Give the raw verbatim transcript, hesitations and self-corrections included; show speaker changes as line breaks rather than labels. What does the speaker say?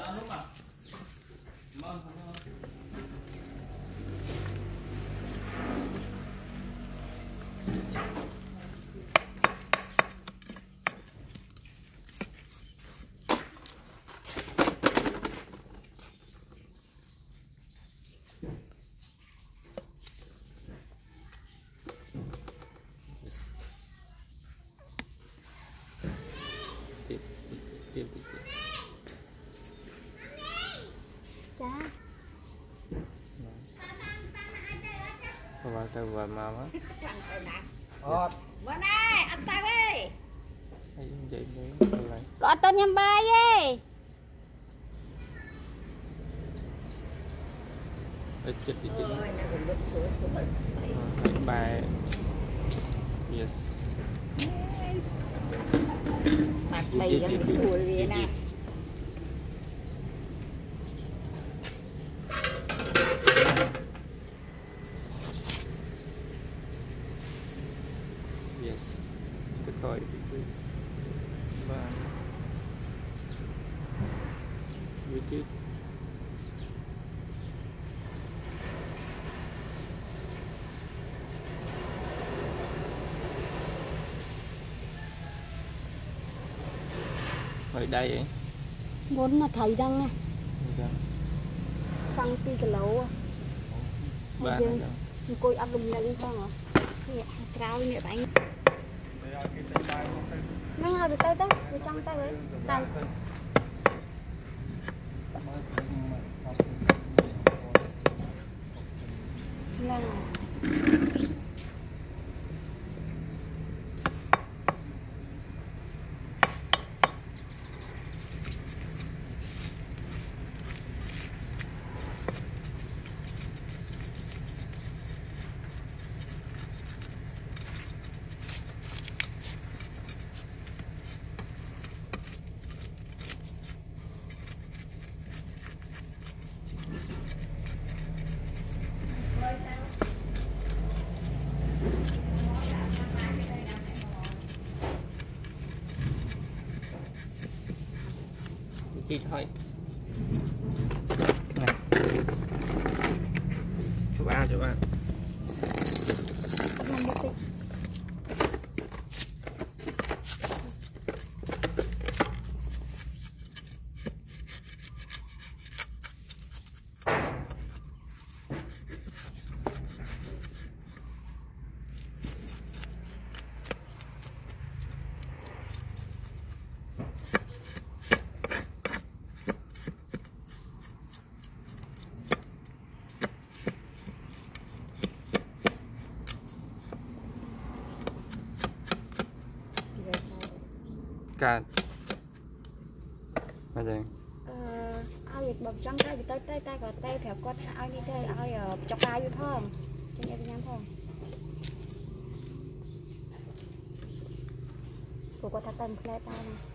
tiếp tiếp
cha
vào tay vào mau á
bữa nay ăn tay đi
vậy đấy
có tên nhâm bay ấy
chết chết chết bài yes
mặt mày gần sủi vậy nè
yes cái thôi và như chứ ở đây
muốn mà thấy đăng nè tăng pi cái lấu
ba
coi ăn lùm lên không hả trao nhẹ bánh ngay nào được tay tay được trong tay đấy tay lên
thì thôi chụp ăn chụp ăn cả bây giờ
ai việc bọc trong tay bị tay tay tay còn tay theo con ai đi đây ai ở chọc tay vô thơm cho em nhắm thơm của con thắt tay một tay này